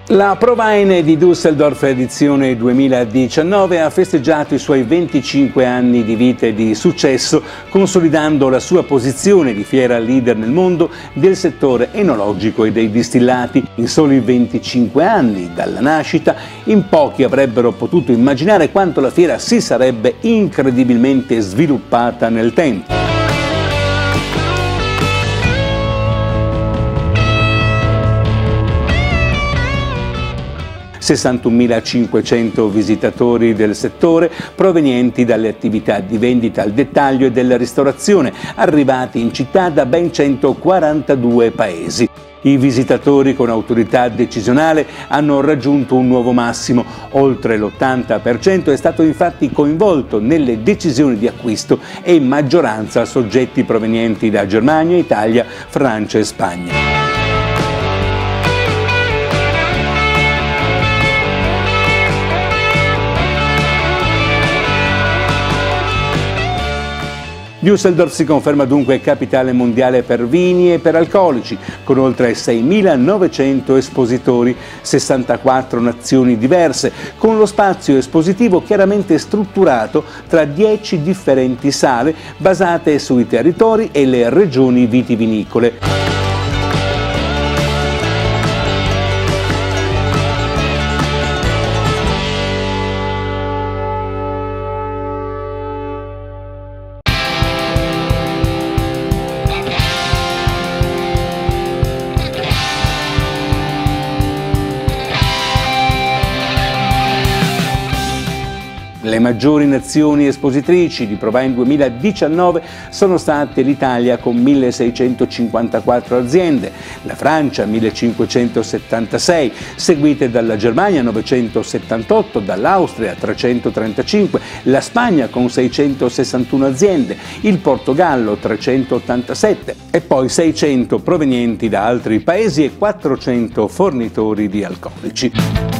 La Provine di Düsseldorf edizione 2019 ha festeggiato i suoi 25 anni di vita e di successo, consolidando la sua posizione di fiera leader nel mondo del settore enologico e dei distillati. In soli 25 anni dalla nascita, in pochi avrebbero potuto immaginare quanto la fiera si sarebbe incredibilmente sviluppata nel tempo. 61.500 visitatori del settore provenienti dalle attività di vendita al dettaglio e della ristorazione, arrivati in città da ben 142 paesi. I visitatori con autorità decisionale hanno raggiunto un nuovo massimo. Oltre l'80% è stato infatti coinvolto nelle decisioni di acquisto e in maggioranza soggetti provenienti da Germania, Italia, Francia e Spagna. Düsseldorf si conferma dunque capitale mondiale per vini e per alcolici, con oltre 6.900 espositori, 64 nazioni diverse, con lo spazio espositivo chiaramente strutturato tra 10 differenti sale basate sui territori e le regioni vitivinicole. Le maggiori nazioni espositrici di Provine 2019 sono state l'Italia con 1.654 aziende, la Francia 1.576, seguite dalla Germania 978, dall'Austria 335, la Spagna con 661 aziende, il Portogallo 387 e poi 600 provenienti da altri paesi e 400 fornitori di alcolici.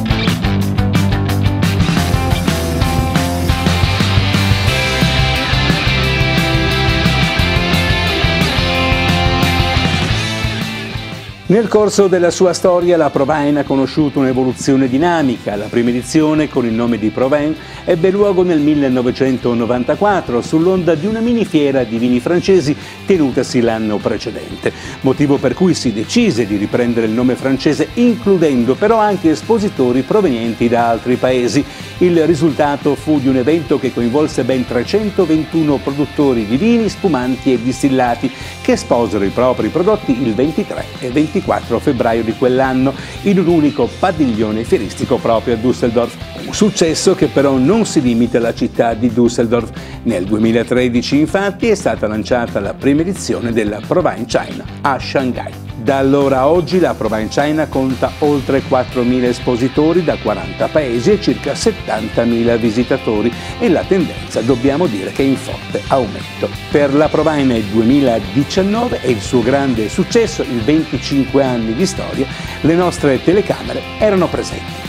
Nel corso della sua storia la Provine ha conosciuto un'evoluzione dinamica. La prima edizione, con il nome di Provine, ebbe luogo nel 1994 sull'onda di una mini fiera di vini francesi tenutasi l'anno precedente, motivo per cui si decise di riprendere il nome francese, includendo però anche espositori provenienti da altri paesi. Il risultato fu di un evento che coinvolse ben 321 produttori di vini, spumanti e distillati che esposero i propri prodotti il 23 e 24 febbraio di quell'anno in un unico padiglione fieristico proprio a Düsseldorf. Un successo che però non si limita alla città di Düsseldorf. Nel 2013 infatti è stata lanciata la prima edizione della Provine China a Shanghai. Da allora a oggi la Provine China conta oltre 4.000 espositori da 40 paesi e circa 70.000 visitatori e la tendenza dobbiamo dire che è in forte aumento. Per la Provine 2019 e il suo grande successo, i 25 anni di storia, le nostre telecamere erano presenti.